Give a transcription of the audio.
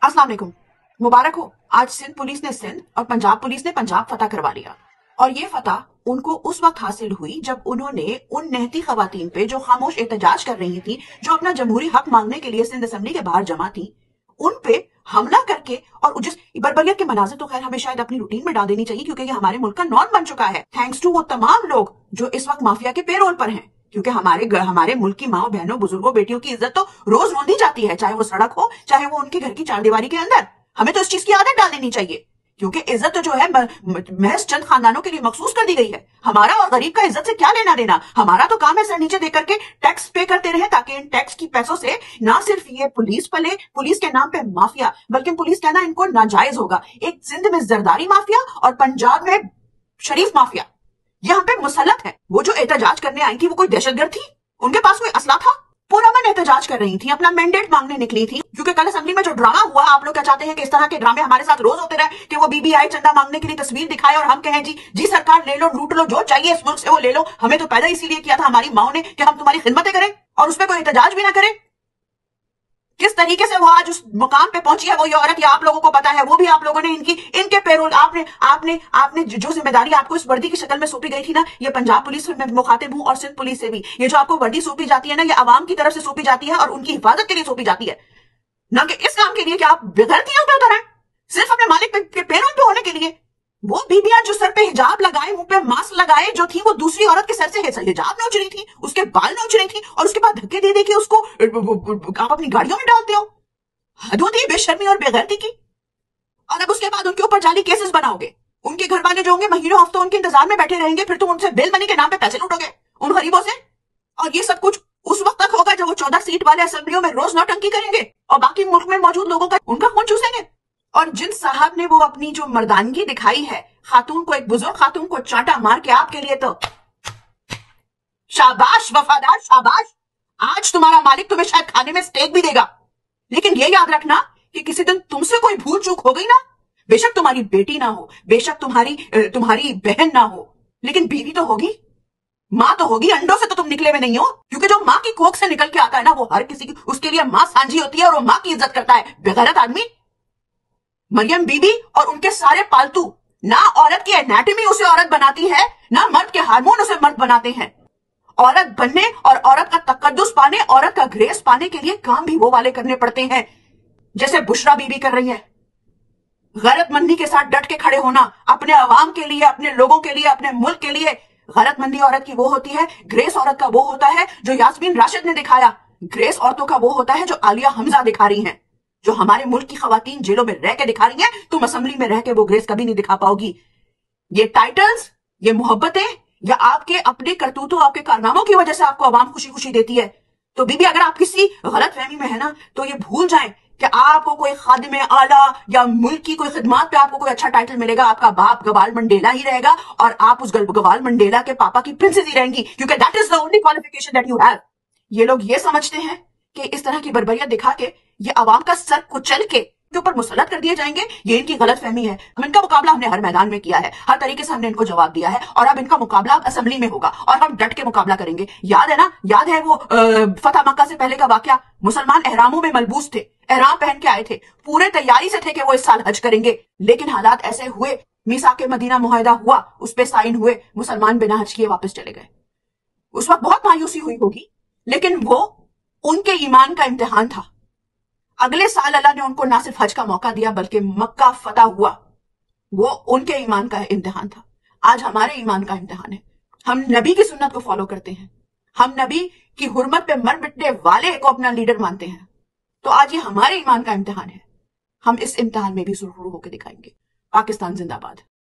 अस्सलाम वालेकुम। मुबारक हो, आज सिंध पुलिस ने सिंध और पंजाब पुलिस ने पंजाब फतह करवा लिया। और ये फतह उनको उस वक्त हासिल हुई जब उन्होंने उन निहत्ती खवातीन पे जो खामोश एहतजाज कर रही थी, जो अपना जमहूरी हक मांगने के लिए सिंध असेंबली के बाहर जमा थी, उन पे हमला करके और जिस बर्बरियत के मनाजिर तो खैर हमें शायद अपनी रूटीन में डाल देनी चाहिए, क्योंकि ये हमारे मुल्क का नॉर्म बन चुका है। थैंक्स टू वो तमाम लोग जो इस वक्त माफिया के पेरोल पर हैं, क्योंकि हमारे मुल्क की माओ बहनों बुजुर्गों बेटियों की इज्जत तो रोज रोंदी जाती है, चाहे वो सड़क हो चाहे वो उनके घर की चारदीवारी के अंदर। हमें तो इस चीज की आदत डाल देनी चाहिए, क्योंकि इज्जत तो जो है महज चंद खानदानों के लिए मखसूस कर दी गई है। हमारा और गरीब का इज्जत से क्या लेना देना। हमारा तो काम है सर नीचे देकर के टैक्स पे करते रहे, ताकि इन टैक्स की पैसों से ना सिर्फ ये पुलिस पले, पुलिस के नाम पे माफिया, बल्कि पुलिस कहना इनको नाजायज होगा। एक सिंध में जरदारी माफिया और पंजाब में शरीफ माफिया यहाँ पे मुसल्लत है। वो जो एहतजाज करने आई थी वो कोई दहशतगर्द थी? उनके पास कोई असला था? पूरा मन एहतजाज कर रही थी, अपना मैंडेट मांगने निकली थी। क्योंकि कल असेंबली में जो ड्रामा हुआ, आप लोग क्या चाहते हैं कि इस तरह के ड्रामे हमारे साथ रोज होते रहे, कि वो बीबी आई चंदा मांगने के लिए तस्वीर दिखाए और हम कहें जी सरकार ले लो, लूट लो, जो चाहिए इस मुल्क से वो ले लो। हमें तो पैदा इसीलिए किया था हमारी माओ ने कि हम तुम्हारी खिदमतें करें, और उस पर कोई एहतजाज भी ना करें। किस तरीके से वो आज उस मुकाम पे पहुंची है वो ये औरत, या आप लोगों को पता है, वो भी आप लोगों ने इनके पेरोल, आपने जो जिम्मेदारी आपको इस वर्दी की शक्ल में सौंपी गई थी ना, ये पंजाब पुलिस में मुखातिब हूं और सिंध पुलिस से भी, ये जो आपको वर्दी सौंपी जाती है ना, ये अवाम की तरफ से सौंपी जाती है और उनकी हिफाजत के लिए सौंपी जाती है, ना कि इस काम के लिए कि आप बेगैरतियों पे उतर आए सिर्फ अपने मालिक के पेरोल पे होने के लिए। वो बीबियां जो सर पे हिजाब लगाए, मुंह पे मास्क लगाए जो थी, वो दूसरी औरत के सर से हिजाब नोच रही थी, उसके बाल नोच रही थी, और उसके बाद धक्के दे के उसको आप अपनी गाड़ियों में डालते हो। हद होती है बेशर्मी और बेगैरती की। और अब उसके बाद उनके ऊपर जाली केसेस बनाओगे। उनके घर वाले जो होंगे महीनों हफ्तों उनके इंतजार में बैठे रहेंगे, फिर तुम उनसे बेल मनी के नाम पे पैसे लूटोगे उन गरीबों से। और ये सब कुछ उस वक्त तक होगा जब वो 14 सीट वाले असेंबलियों में रोज नौटंकी करेंगे और बाकी मुल्क में मौजूद लोगों का उनका खून चूसेंगे। और जिन साहब ने वो अपनी जो मर्दानगी दिखाई है, खातून को, एक बुजुर्ग खातून को चांटा मार के, आपके लिए तो शाबाश वफादार, शाबाश। आज तुम्हारा मालिक तुम्हें शायद खाने में स्टेक भी देगा, लेकिन ये याद रखना कि किसी दिन तुमसे कोई भूल चूक हो गई ना, बेशक तुम्हारी बेटी ना हो, बेशक तुम्हारी बहन ना हो, लेकिन बीवी तो होगी, माँ तो होगी। अंडों से तो तुम निकले में नहीं हो, क्योंकि जो माँ की कोख से निकल के आता है ना, वो हर किसी की, उसके लिए माँ सांझी होती है और वो माँ की इज्जत करता है। बेगैरत आदमी मरियम बीबी और उनके सारे पालतू, ना औरत की एनाटॉमी उसे औरत बनाती है, ना मर्द के हार्मोन उसे मर्द बनाते हैं। औरत बनने और औरत का तकद्दुस पाने, औरत का ग्रेस पाने के लिए काम भी वो वाले करने पड़ते हैं, जैसे बुशरा बीबी कर रही है। गैरतमंदी के साथ डट के खड़े होना, अपने अवाम के लिए, अपने लोगों के लिए, अपने मुल्क के लिए। गैरतमंदी औरत की वो होती है, ग्रेस औरत का वो होता है जो यास्मीन राशिद ने दिखाया, ग्रेस औरतों का वो होता है जो आलिया हमजा दिखा रही हैं, जो हमारे मुल्क की खवातीन जेलों में रह के दिखा रही हैं। तुम असेंबली में रह के वो ग्रेस कभी नहीं दिखा पाओगी। ये टाइटल्स, ये मोहब्बतें, या आपके अपने करतूतों, आपके कारनामों की वजह से आपको आवाम खुशी खुशी देती है। तो बीबी, अगर आप किसी गलत फहमी में है ना, तो ये भूल जाएं कि आपको कोई खादिम आला या मुल्क की कोई खिदमत पे आपको कोई अच्छा टाइटल मिलेगा। आपका बाप गवाल मंडेला ही रहेगा और आप उस गवाल मंडेला के पापा की प्रिंसेस ही रहेंगी, क्योंकि that is the only qualification that you have. ये लोग ये समझते हैं कि इस तरह की बर्बरियत दिखा के ये आवाम का सर कुचल के ऊपर मुसल्लत कर दिए जाएंगे। ये इनकी गलत फहमी है। हम इनका मुकाबला हमने हर मैदान में किया है, हर तरीके से हमने इनको जवाब दिया है, और अब इनका मुकाबला असेंबली में होगा और हम डट के मुकाबला करेंगे। याद है ना, याद है वो फतह मक्का से पहले का वाकया? मुसलमान एहरामों में मलबूस थे, एहराम पहन के आए थे, पूरे तैयारी से थे कि वो इस साल हज करेंगे, लेकिन हालात ऐसे हुए, मीसा के मदीना मुआहिदा हुआ, उस पर साइन हुए, मुसलमान बिना हज किए वापस चले गए। उस वक्त बहुत मायूसी हुई होगी, लेकिन वो उनके ईमान का इम्तिहान था। अगले साल अल्लाह ने उनको ना सिर्फ हज का मौका दिया, बल्कि मक्का फतह हुआ। वो उनके ईमान का इम्तिहान था। आज हमारे ईमान का इम्तिहान है। हम नबी की सुन्नत को फॉलो करते हैं, हम नबी की हुर्मत पे मर मिटने वाले को अपना लीडर मानते हैं। तो आज ये हमारे ईमान का इम्तिहान है। हम इस इम्तिहान में भी सुरखरू होकर दिखाएंगे। पाकिस्तान जिंदाबाद।